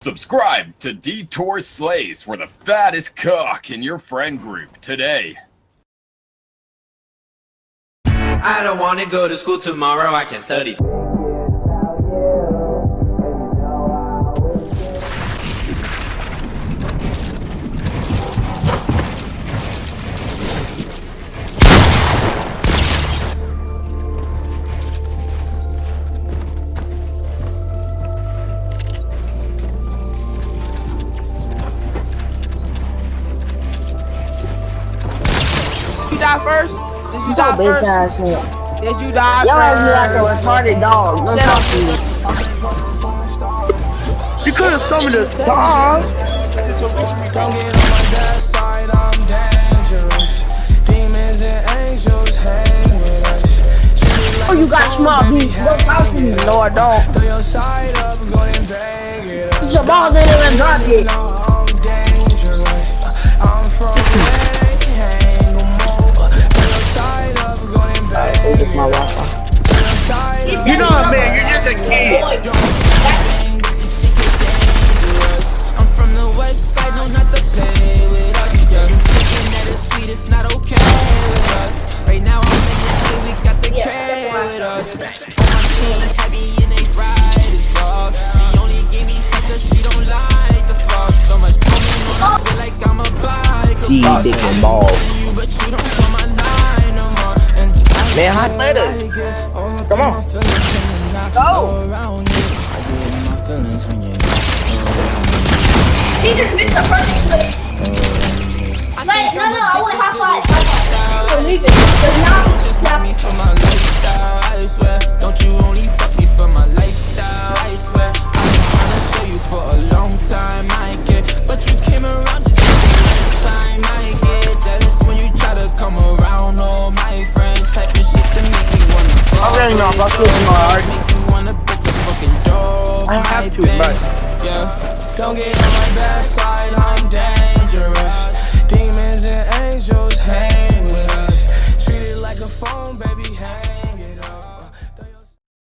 Subscribe to Detour Slays for the fattest cock in your friend group today. I don't wanna go to school tomorrow, I can study. You die first? Did you die bitch first? ass shit. Did you die Y'all first? be like a retarded dog. Don't Shut talk up. to me. You could have summoned a dog. Don't get on my bad side, I'm dangerous. Demons and angels hang with us. Oh, you got small beef. Don't talk to me. No, I don't. Throw your side up, go and bang it up. Put your balls in there and drop it. No, I'm dangerous. I'm from hang no more. Throw your side up, go and bang it up. You know what, man? You're just a kid. I'm from the west side, no, not to play with us. Yeah, thinking that it's sweet, it's not okay with us. Right now, I'm in the game, we got the K with us. All my team happy and they bright as fuck. She only gave me head 'cause she don't like the fuck. So much coming on, I feel like I'm a bike. Dick and balls. You, but you don't come my line no more. And Man, hot letters. Come on. go around you. I get my feelings when you're He just missed the first place. Like, no, I want high five. So leave it. Does not fuck me for my lifestyle, I swear. Don't you only fuck me for my lifestyle, I swear. I've been trying to show you for a long time, I get it. But you came around just one time, I get jealous when you try to come around. All my friends typing shit to make me wanna fall. I'm ready now, I'm closing my heart. Make you wanna break the fucking door. I have to, but Yeah, don't get on my bad side, I'm